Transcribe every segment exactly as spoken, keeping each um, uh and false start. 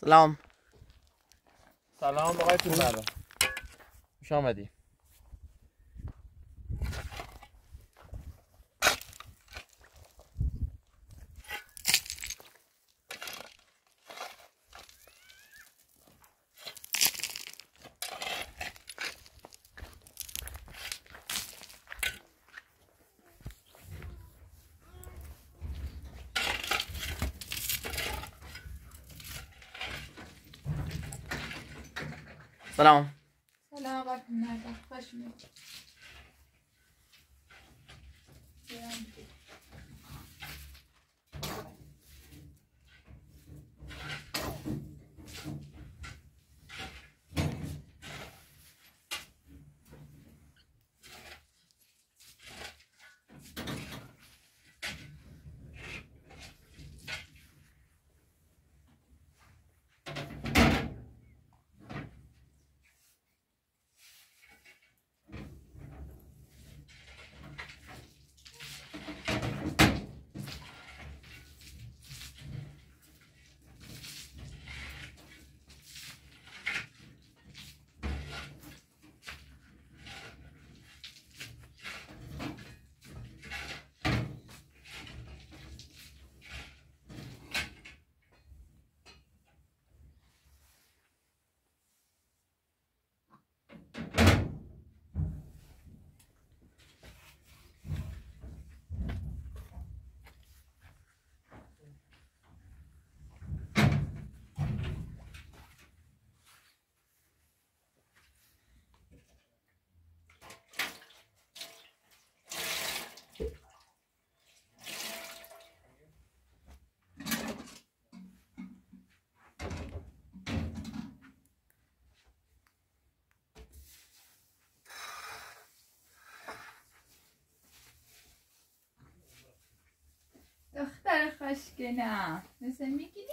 سلام. سلام آقای پورمردم. خوش آمدی. سلام. سلام آقای پورمردم. خوش اومدید. دختر خوشگلم مثل میگیری؟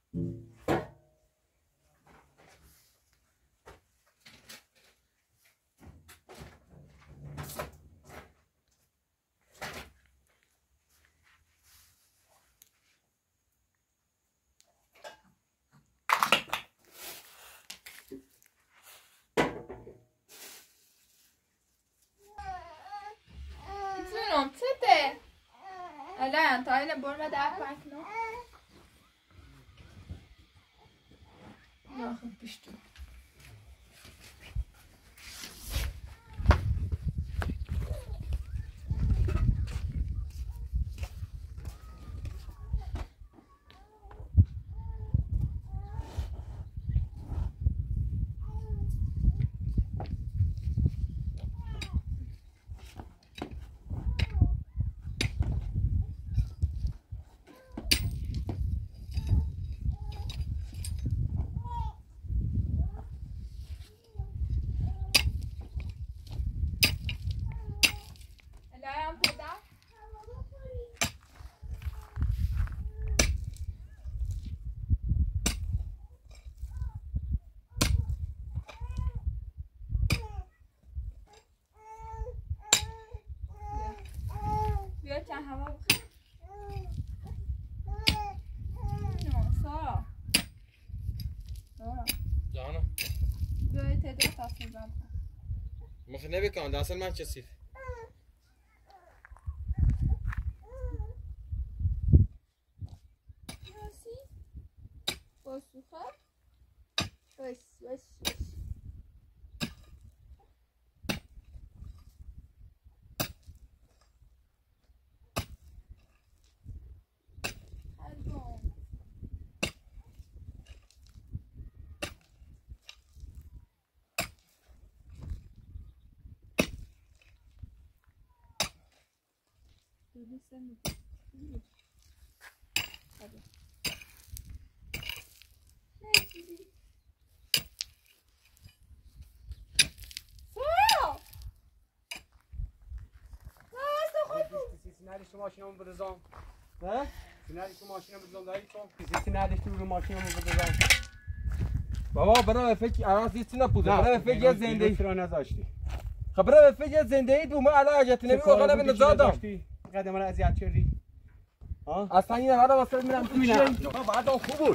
جونم چته؟ الان تا این برمه در پنکنو یا خب بشتو هوا بخیر نه سارا سارا جانم بیایی تدیر تصمیم بند مخی نبکن دستل من کسیف یاسی باسوخه بس بس بس Listen. سینادی تو ماشینمو بدزام نه؟ سینادی تو ماشینمو بدزام دایی تو کسی سینادی تو رو ماشینمو بدزام بابا برای فکر الان چیزی نپوده برای فکر یه زندگی رو نذاشتی خب برای فکر یه زندگی تو ما الان اجت نمی واقعا من نزادم قدم من اذیت کردی ها اصلا این حالا واسه میرم تو چیه بابا بعد خوب بود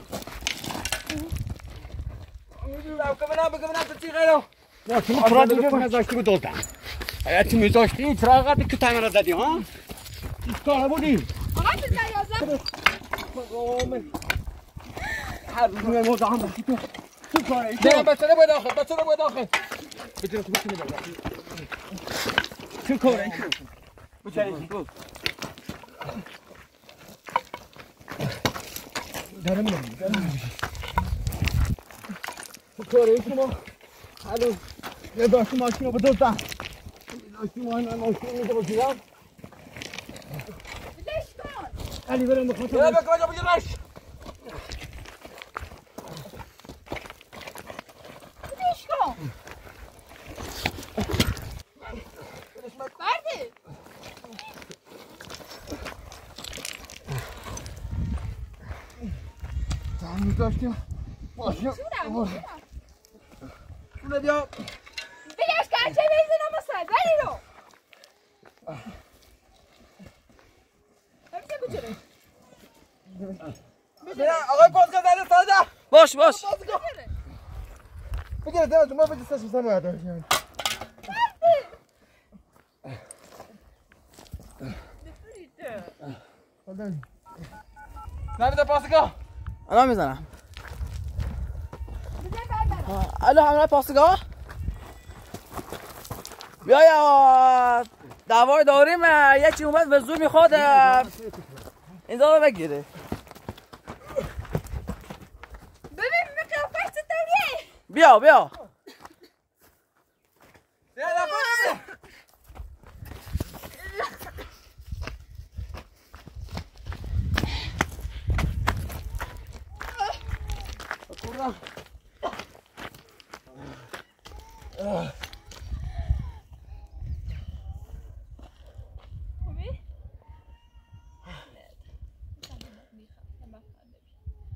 لو که منم بگم من تو چی غیره نه تو فراد دیگه نذاشتی بدزام اگه تو میذاشتی چراغاتی که تامین دادی ها چیز کار بودی آقا تو نیازم هر روز میای موضوع هم باشی تو تو کاری برم بچه رو باید آخر بچه رو باید آخر بچه تو بچه میدم تو کاری بچه تو دارم میرم دارم تو کاری شما الو یه داشتی ماشین رو بدوزم داشتی ماشین رو بدوزم بدش کن علی برم بخواه یه بکن جا بگیرش بدش کن بردی تا میداشتیم ماشین جونم شونه بیا بگش که چه بیزی نمسد ولی رو همچه بچره بیا آقای پاسکا زده ساده باش باش بگیره دارم تو ما بگی سش بسن باید داشتیم نمیده پاسکا الان میزنم الو همراه پاسگاه بیا یا دوار داریم یکی اومد به زور میخواد اینجا رو بگیره ببین به قیافش چطوریه بیا بیا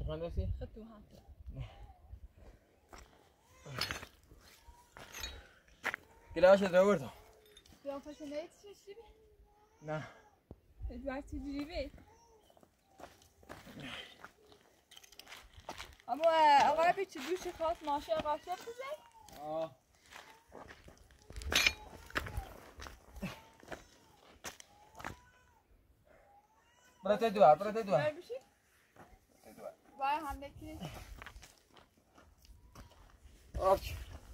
مهندسی؟ خط تو هم گلاش رو آوردم. قیافش نهید چی بی؟ نه. ادوار چجوری بی؟ اما آقای بی چه دوش خاص ماشه قاشه بزن؟ آه. برات دوار برات دوار. بر بشی؟ وای هم دکی. اوکی.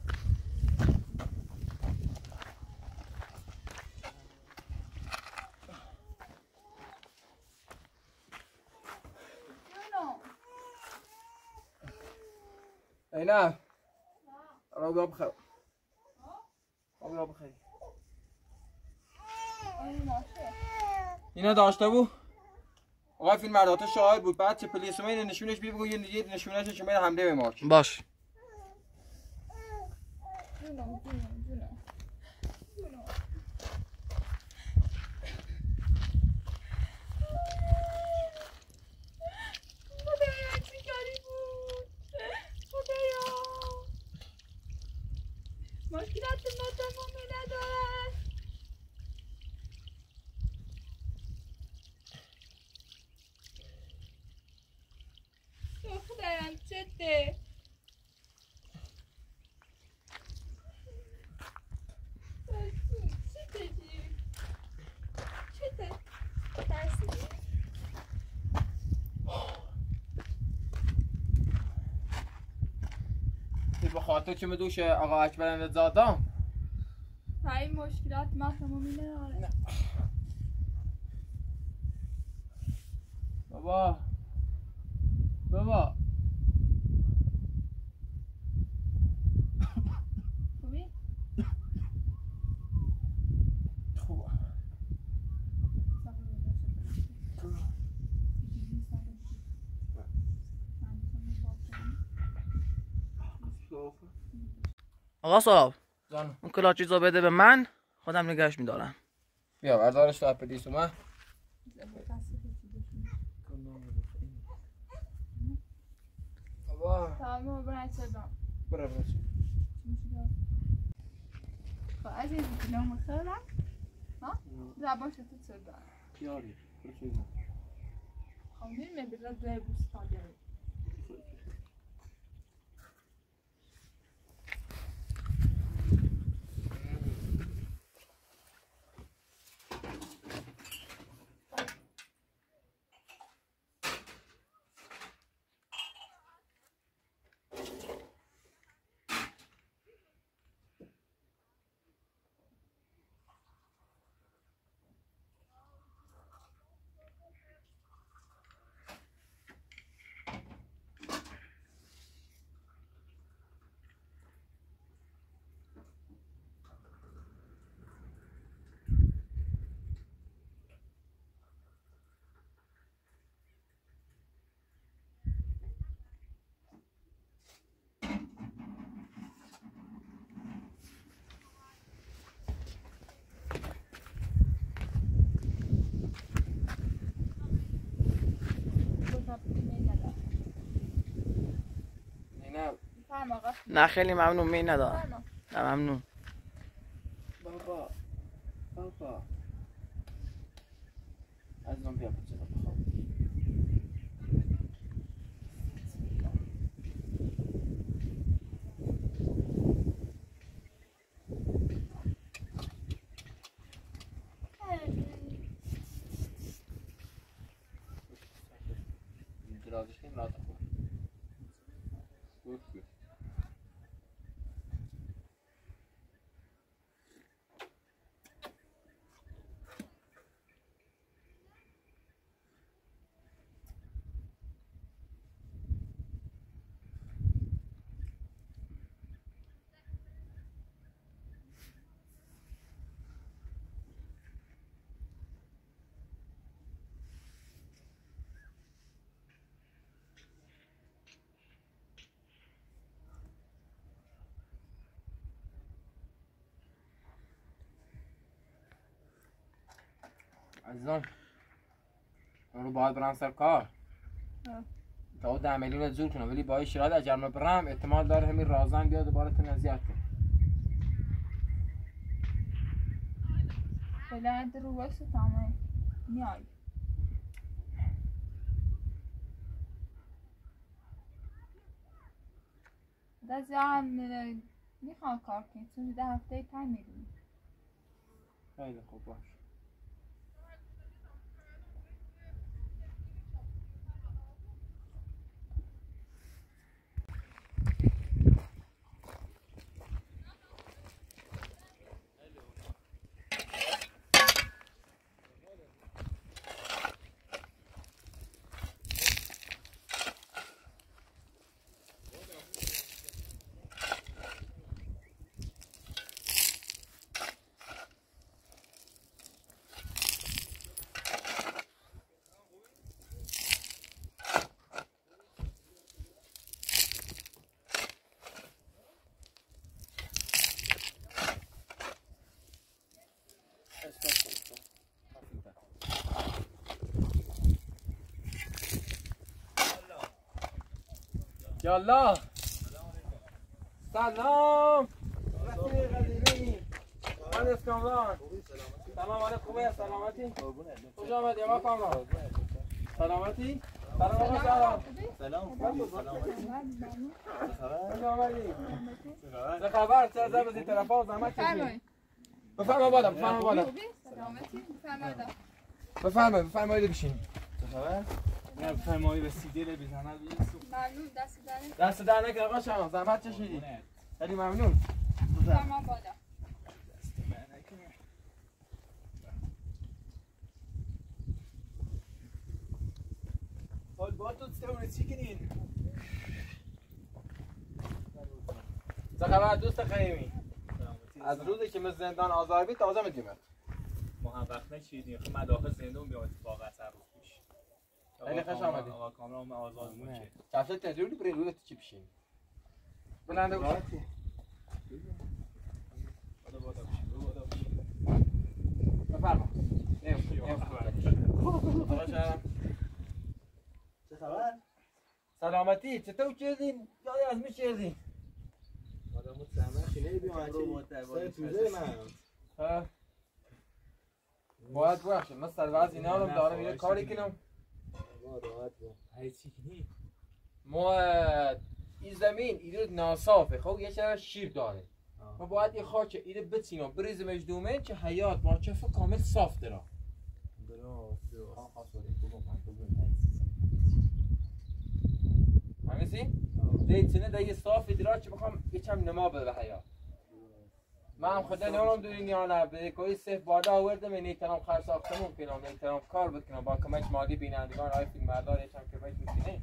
ای نه. آقا بیا بخیر. آقا بیا بخیر. اینا داشته بود. آقا فیلم مردات شاهد بود. بعد چه پلیس من نشونش بی بگو یه نشونش شما حمله به مارک. باش. جونم جونم جونم. جونم. خدایا چی کاری بود؟ خدایا. مشکلات ما تمامی ندارد. خدایا چته؟ چته جی؟ چته؟ ترسیدی؟ به خاطر چه دوش آقا اکبر زادام های مشکلات ما تمامی نداره. بابا بابا خوبی؟ خوبه. آقا صاحب جان اون کلا چیزا بده به من، خودم نگهش میدارم. بیا بردارش تو اپدیس اومد. بابا تمام برای چدم. برو برو. خب عزیزی کلام خیرم. ها؟ زبانش تو چدم. یاری برو. خب میرم به دوی بوستان. نه خیلی ممنون، می ندارم. نه ممنون. بابا بابا از من بیا بچه رو بخواب. درازش کنیم لازم خود گفت گفت عزیزان من رو باید برم سر کار. تا ده میلیون زور کنه ولی با شرایط اگر ما برم احتمال داره همین رازن بیاد دوباره تنزیت کنه. فعلا در رو واسه تمام نیای. دست هم میخوام کار کنیم چون ده هفته تایم میدونیم. خیلی خوب باش. یالا سلام رفیق قدیمی مهندس کامران سلام علیکم خوبه سلامتی خوش آمدی آقا کامران سلامتی سلام آقا سلام سلام خوش آمدی چه خبر چه زبر از این طرفا زحمت کشیدی بفرما بالا بفرما بالا سلامتی بفرمایید بفرمایید بفرمایید بشین چه خبر نه بفرمایید رسیدی ل بزنه ممنون دست در دست در نکنه آقا شما زحمت کشیدی خیلی ممنون بفرما بالا حال با تو تستونه چی کنین چه خبر دوست قیمی از روزی که من زندان آزاد بید تازه میدیمت ما هم وقت نشیدیم خب من داخل زندان بیام اتفاق اثر روز پیش خیلی خوش آمدی آقا کامران من آزاد موشه کفش تجربی بری روی چی بشین بلنده گوش بادا بادا بشین بادا بشین بفرما چه خبر سلامتی چطور چیزین یادی از می چیزین آدمو زحمت کنه بیام رو متعال توزه من باید باشه من سلواز اینا رو دارم یه کاری کنم راحت با هی چی کنی ما این زمین ایده ناصافه خب یه چرا شیر داره ما باید یه خاک ایده بچینم بریزمش دومه که حیات ما چفه کامل صاف داره درست درست همیسی؟ دیتونه دا یه صافی درا که بخوام یکم نما بده به حیات من هم خدا نمیم دورین یا نه به کوی صف بادا آوردم این ایتنام خر ساختمون کنم ایتنام کار بکنم با کمک مالی بینندگان آی فیلم بردار یکم که باید بکنه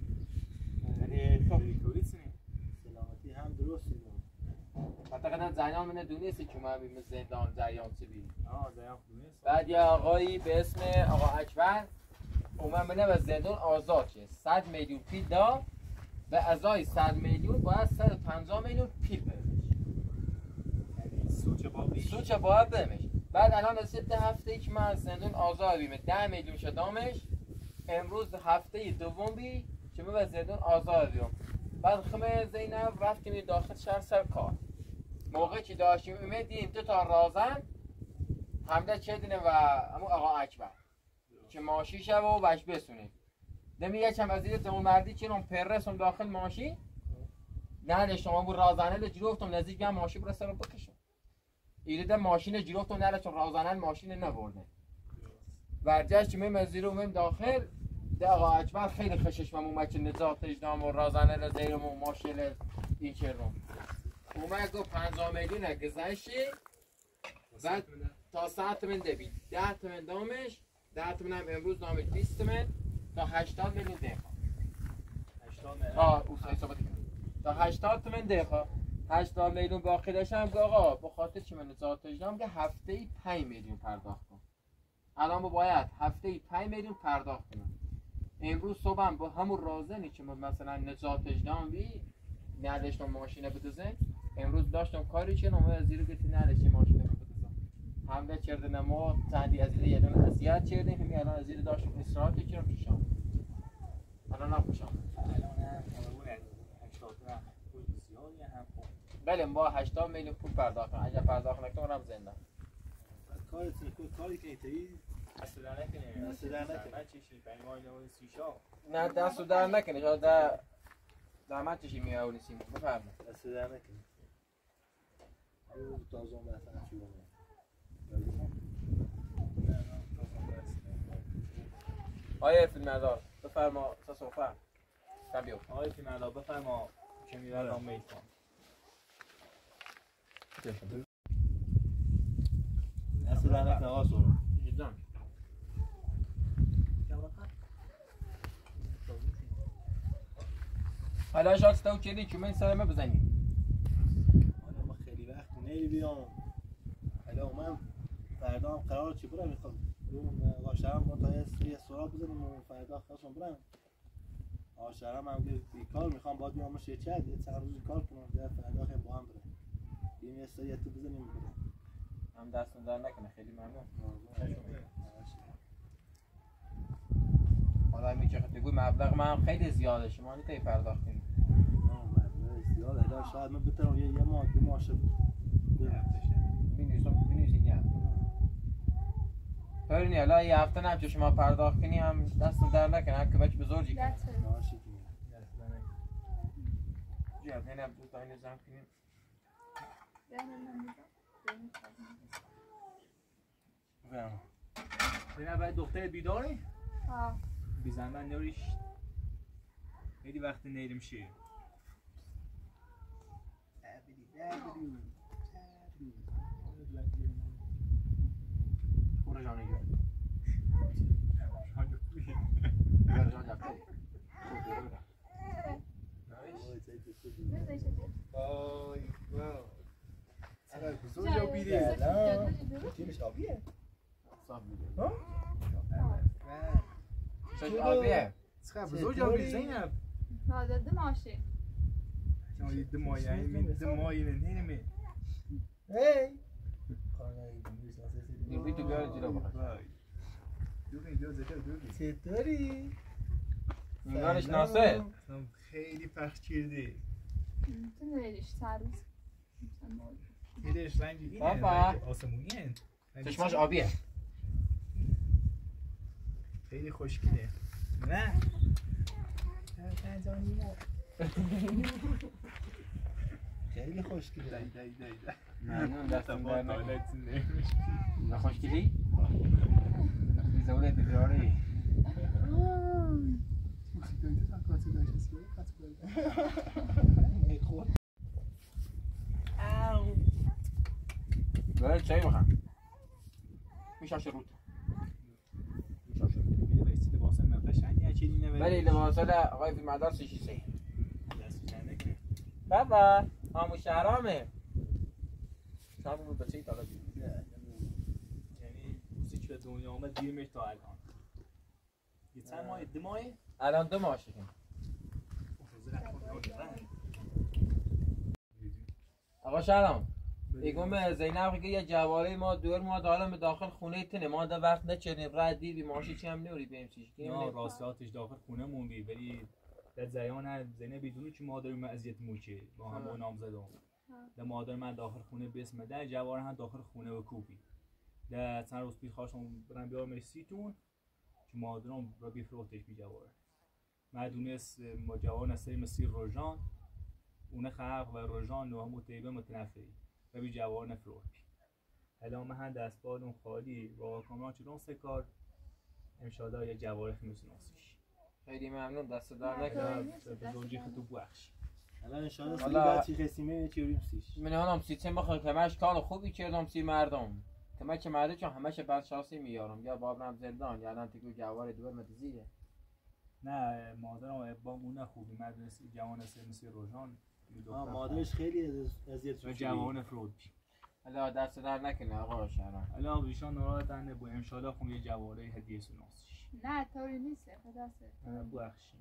سلامتی هم درست حتی زنان من دونستی که من بیم زندان جریان چی بید آه زیان دونست بعد یه آقایی به اسم آقا اکبر اومد منه و زندان آزاد شه صد میلیون پیل دا به ازای صد میلیون باید صد و پنجاه میلیون پیل برمش سوچه با بیش سوچه باید برمش بعد الان رسید ده هفته ای که من از زندان آزاد بیم ده میلیون شدامش امروز هفته دوم بی که من از زندان آزاد بیم بعد خمه زینب رفتیم داخل شهر سر کار موقعی که داشتیم اومدیم دو تا رازن حمله کردیم و همون آقا اکبر که ماشی شد و بش بسونه نمیگه چم از این اون مردی که اون پرسم داخل ماشی نه شما بود رازنه لجروفتم نزدیک بیام ماشی برسه رو بکشم ایده ماشین جروفتم نه چون رازنه ماشین نبرده ورجش می مزیر اومم داخل ده آقا اکبر خیلی خشش من اومد که نجات اجدام و رازنه را زیرم و ماشین این چرم اومد گفت پنجاه میلیون گذشتی بعد تا ساعت من دبید ده تومن دامش ده تومن هم امروز دامش بیست تومن تا هشتاد میلیون دقیقه تا او حسابت تا هشتاد تومن دقیقه هشتاد میلیون باقی داشتم که آقا به خاطر چی من نجات اجدام که هفته ای پنج میلیون پرداخت کنم الان باید هفته ای پنج میلیون پرداخت کنم امروز صبح هم با همون رازنی که مثلا نجات اجدام بی نداشتم ماشینه بدوزن امروز داشتم کاری که نمو از زیرو گتی نداشتی ماشینه بدوزن حمله کردن ما تندی از زیر یه دونه اذیت کردیم همین الان از زیر داشتم اصراحاتی کردم پیشام الان هم خوشم بله با هشتاد میلیون پول پرداخت کنم. اگر پرداخت نکنم اونم زنده. کاری تو کاری که ایتی اصلا نکنه. اصلا نکنه. من چیشی پنج ماه نو سیشا. نه دست در نکنه. شاید در زحمت چشی میاونی سیم. بفرمایید. اصلا نکنه. او تازه اون مثلا چی بود؟ آیه فیلمبردار بفرما تا صحبت. تبیو. آقای فیلمبردار بفرما که میبرم میتونم. اصلا نکنه آقا سورو. جدا. حالا شاکس تو کردی که من سرمه بزنی. حالا ما خیلی وقت نیلی بیام. حالا من فردا هم قرار چی برم میخوام. آقا شهرم ما تا یه سراغ بزنیم و فردا خواستم برم. آقا شهرم هم بیکار میخوام باید بیام مشه چند یه چند روز کار کنم در فردا خیلی با هم برم. بیم یه سریعت بزنیم برم. هم دستون در نکنه خیلی ممنون. حالا میگه بگو مبلغ من خیلی زیاده شما نمیتونی پرداخت کنید. مبلغ زیاده حالا شاید من بتونم یه یه ماه دو ماه شد. بینویسم بینویسین یه هفته. فرنی حالا یه هفته نمیشه شما پرداخت کنی هم دستون در نکنه هم که بچه بزرگی کنی. جیاب نه نبود تا اینو زن کنیم. بفرما. دینا باید دختر بیداری؟ ها. بیزن من نوریش. خیلی وقت نیرم شیر. برو جانی گرد. برو جان دفتری. وای واو. سلام بزرگ بیده. تیمش آبیه. صاف میگه. ها؟ چش آبیه. چقدر بزرگ آبی زینب. هذا دماشي. شما دو ماه یعنی من دو ماه نمیمی. هی. نیروی تو بیاره جلو بخواه. دوگی دو زده دوگی. چطوری؟ نگارش ناسه. خیلی پخش کرده. تو نریش تعریف. میدهش رنگی اینه. بابا. آسمونیه. چشماش آبیه. خیلی خوشگله. نه. خیلی خوشگله. دای دای دای. ممنون دستم در نکنه. نکنه. نخوشگلی؟ زوله تدراری. برای چایی بخوام. میشاش روت. میشاش روت. ولی لباسات آقای فیلمبردار سی شیشه. بابا آمو شهرامه. شام رو بچه تا لازم. یعنی روزی که دنیا آمد دیرمش تا الان. یه چند ماه دو ماه؟ الان دو ماه شدیم. آقا شهرام بیگم زینب که یه جواره ما دور ما دارم داخل خونه تنه ما دا وقت نچنیم راه دیر بی ماشی چی هم نوری بیم چیش نه راستاتش داخل خونه موندی ولی در زیان زینب بدونی که مادر من اذیت موچه با هم با نام زدم در مادر من داخل خونه بسم در جواره هم داخل خونه و کوبی در چند روز پیش خواستم برم بیارم سیتون که مادرم را بفروختش بی جواره من دونست ما جوان سری مسیر روزان اون خلق و روزان نوع متعیبه متنفری و بی جوار نفروخت حالا من هم دست بالون خالی با کامران چلون سه کار امشالا یه جوار خمیسون آسیش خیلی ممنون دست در نکنم بزرگی خطو بخش الان انشاءالله سری بعد چی قسیمه چی ریم سیش من هم سیستم بخواه که همش کار خوبی کردم سی مردم که من که مردم چون همش برشاسی میارم یا بابرم زندان یا الان تیگو جوار دور مدزیه نه مادرم با مونه خوبی مدرسه جوان سه مسیر روزان مادرش خیلی اذیت شد جوان فرود حالا دست در نکنه آقا شهرام حالا ایشان ناراحتن نبو ان شاء الله خون یه جواره هدیه سوناس نه طوری نیست خلاصه بخشی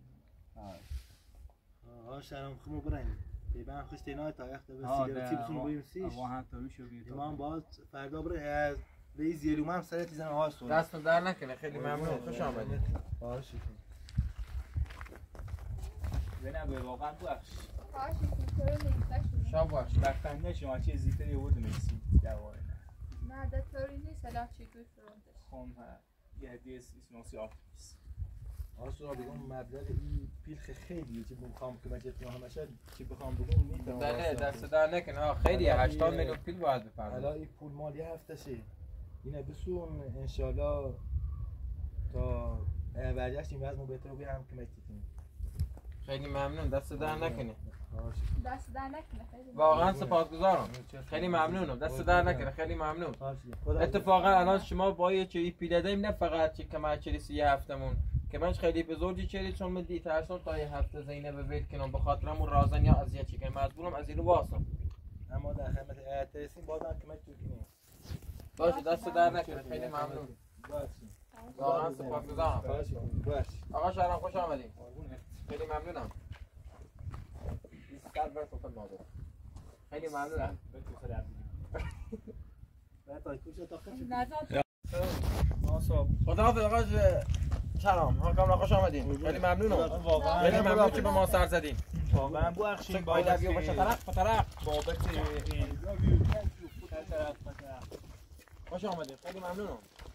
آقا شهرام خمو بریم بیبان خوش تینای تا وقت به سیگارتی بخون بریم سیش آقا هم طوری شو بید امام باز فردا بره رئیس یلوم هم سرت زن آقا سو دست در نکنه خیلی ممنون خوش آمدید باشه بنا به واقعا بخش باشه شاب باش بخنده شما چه زیتری بود میسی دواره نه ده طوری نیست الان چی دوی فرونتش خم یه دیس اسموسی آرتیس آسورا بگم مبلغ این پیلخ خیلیه چه بخوام که مجد ما همشه چه بخوام بگم میتونم بله دست در نکن ها خیلی هشتاد میلیون پیل باید بپردازی. حالا این پول مال یه هفته شه اینه بسون انشالله تا برگشتیم وزن بهتر رو بیرم که مجدتیم. خیلی ممنون دست در نکنه. دست در نکنه خیلی واقعا سپاسگزارم. خیلی ممنونم دست در نکنه خیلی ممنون. اتفاقا الان شما با یه چری پیله داریم نه فقط چه کمر چریسی یه هفتمون که منش خیلی بزرگی چری چون من دی ترسون تا یه هفته زینب بیت کنم بخاطرمون رازن یا اذیت چی کنم مجبورم از اینو واسم. اما در خدمت ایت رسیم بازم که مجد کنیم. باشه دست در نکنه خیلی ممنون. واقعا سپاسگزارم. باش. آقا شهرام خوش آمدید. خیلی ممنونم. بیست بر فوق مادر. خیلی ممنونم. خدا حافظ آقا شهرام. حالا خوش آمدید. خیلی ممنونم. خیلی ممنون که به ما سر زدین. واقعا بخشیم بابت باشه طرف طرف بابت این خوش آمدید. خیلی ممنونم.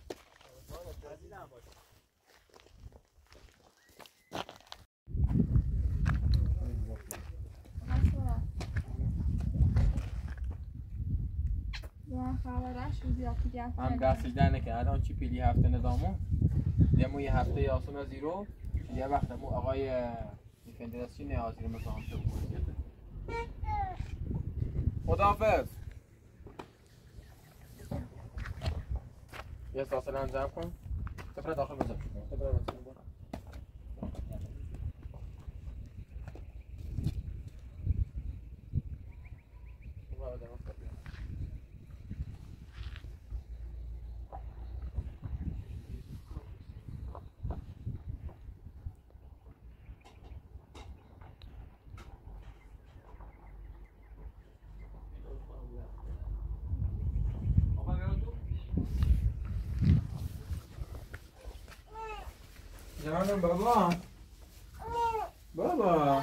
هم دستی در نکه الان چی پیلی هفته نظامون یه مو یه هفته یاسون از زیرو یه وقت مو آقای فندرسی نیازی رو مثلا شد خداحافظ یه ساسل انجام کن سفر داخل بزن سفر بزن جانم بابا بابا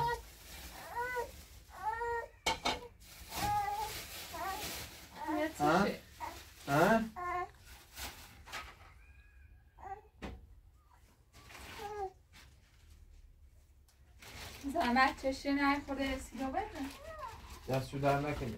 ها ها زحمت چشی نخورده سیگا بده دستشو در نکنه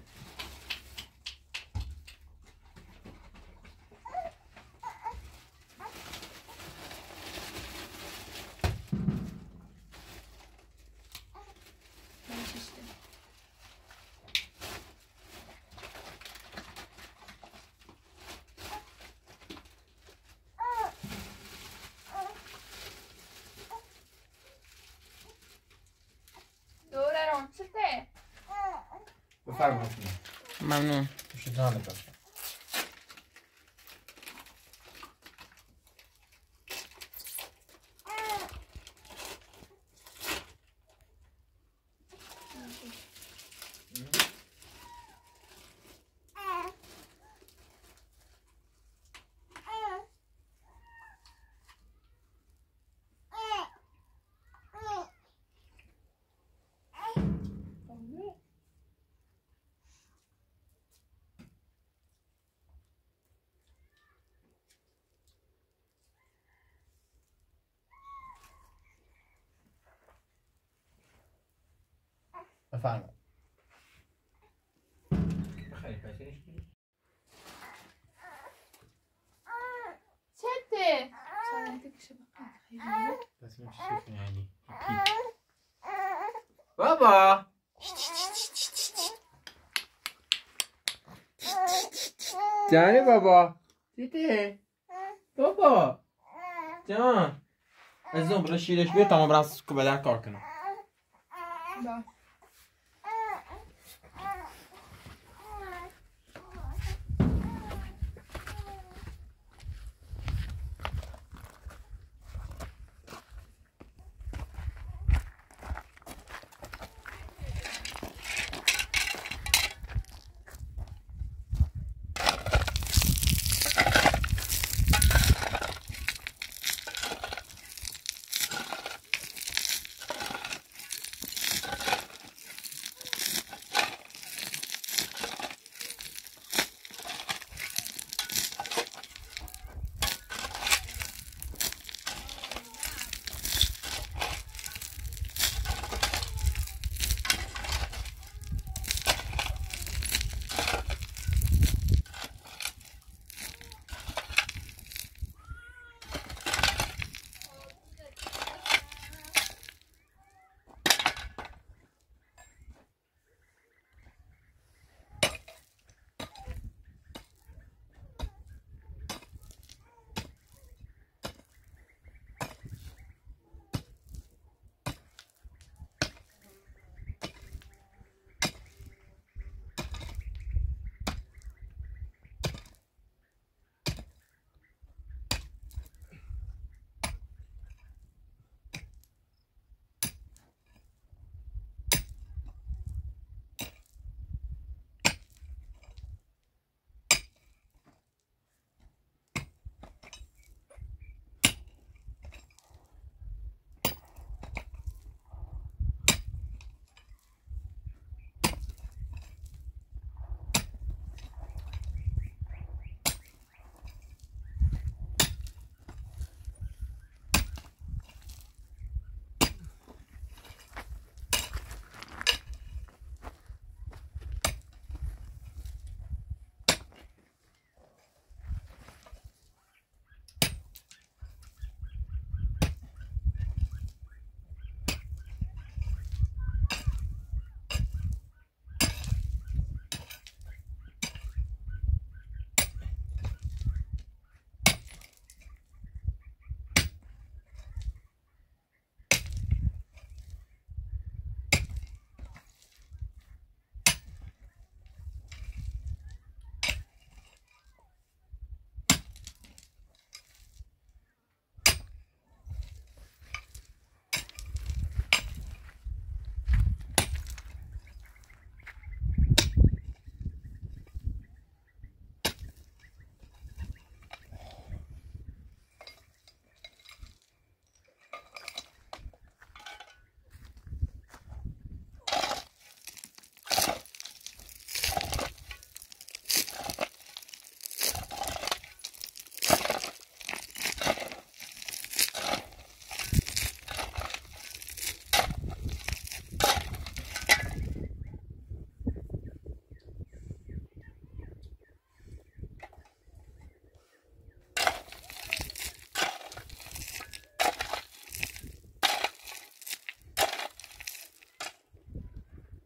بفرمایید ممنون خوش جانب بفرمایید خیلی پسیش چته چته کشه بقیه پس میشه شکل یعنی بابا جانی بابا دیده بابا جان از اون برای شیرش بیاد تا ما برم که بدن کار کنم باش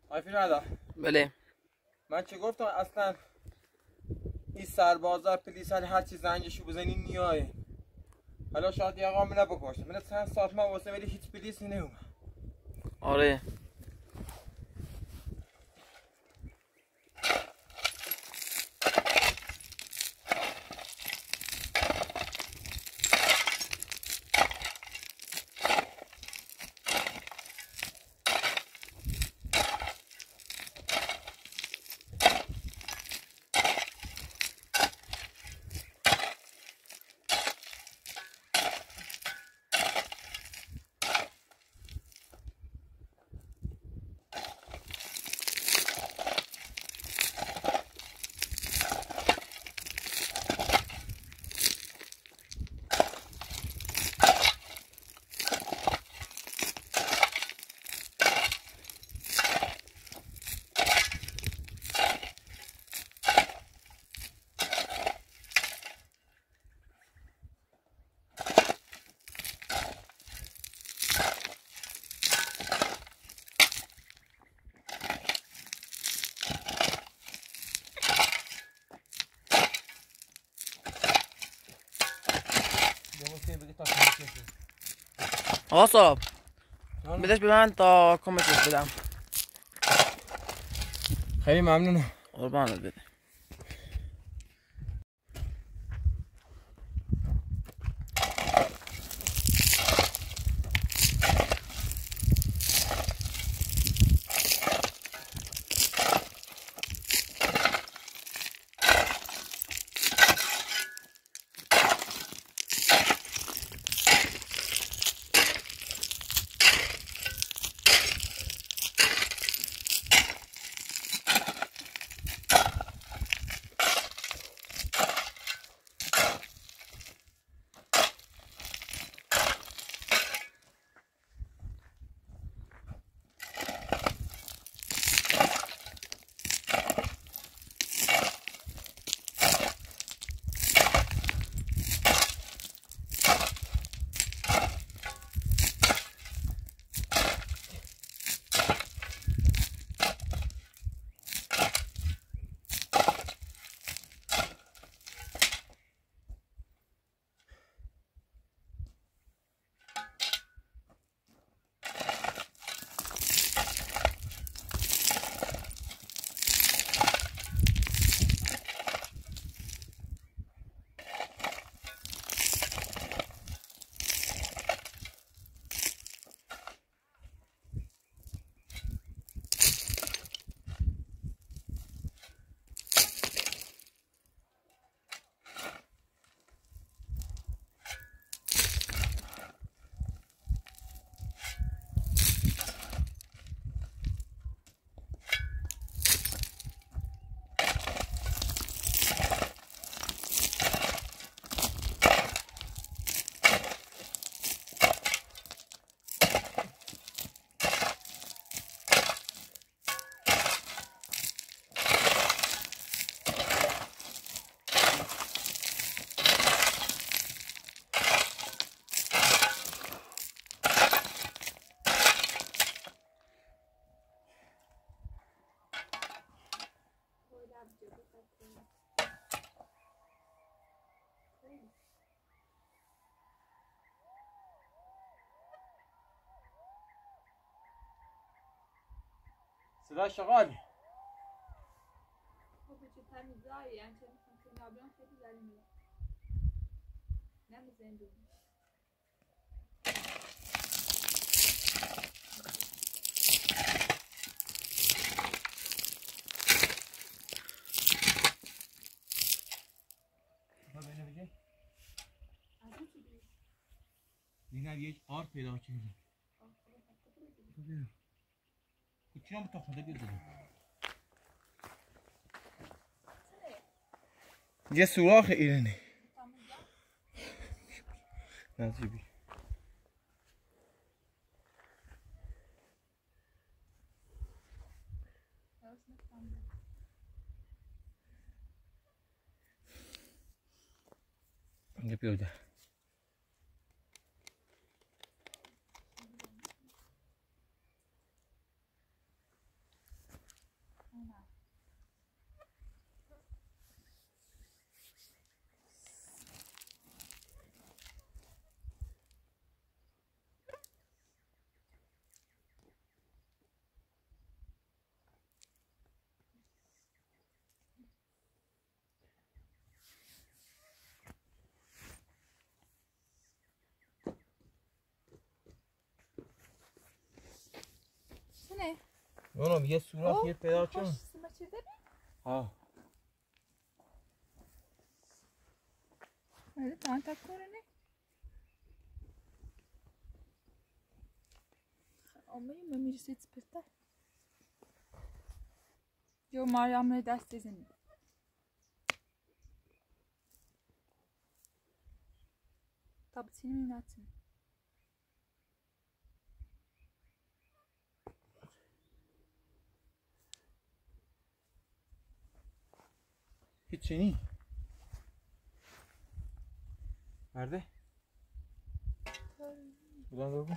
آی پیرادا بله من چه گفتم اصلا این سربازا پلیسا هر چی زنجشو بزنی میای. حالا شاید یه آقا منو بکشه. من چند ساعت ما واسه ولی هیچ پلیسی نمیومد. آره آقا صاحب بدش به من تا کمکش بدم. خیلی ممنونم. قربانت بده. صدا شغالی. خب چه تمیزایی یعنی چه میخوام که نابلان خیلی داری میره نمی زندون دیگر یک آر پیدا کردم. چرا تو خدا بیاد یه سوراخ ایرانی نزدیکی اینجا بیاده اونم یه سوراخ یه پیدا چون خوش سیما چه داری؟ ها هذا تعال تكورني امي ما میرسید سپرته جو مریم دست زنی تا بتینی میمتین هیچی نی مرده بودن بگو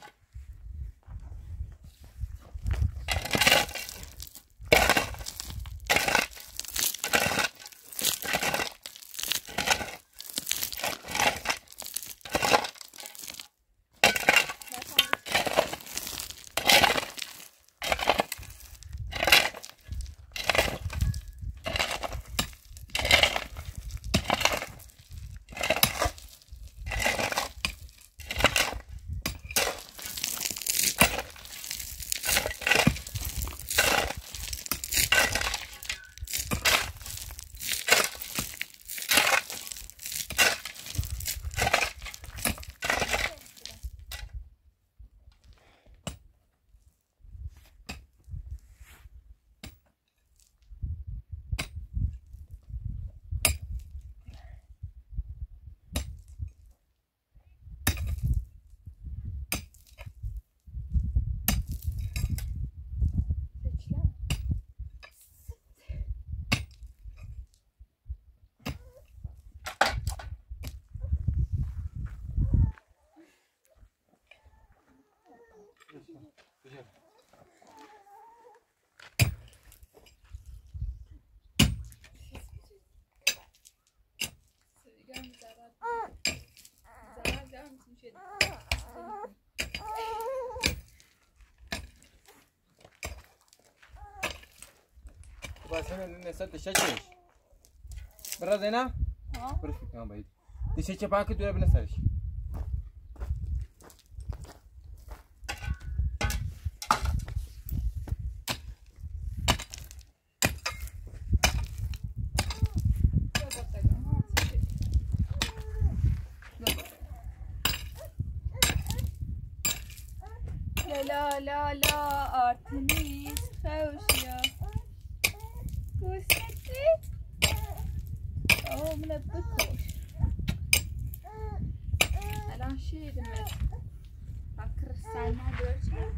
واسه من نسات تشچش برا زينة ها برا شو كان بعيد تشچ باك دور بنسرش لا لا لا آرتمیس خوشیا گوشتی آه منو بکش الان شیدمه فکر سلمان درچه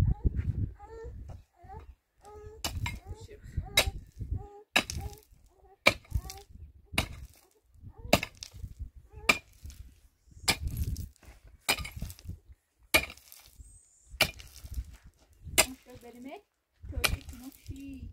بريمك توريك نشيط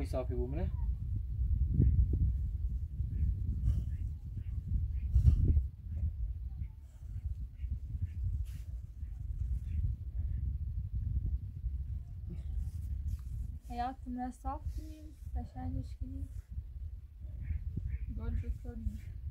خوی صافی بومنه hayatımda saf mıyım? Taşan ilişkili. Gol götürdüm.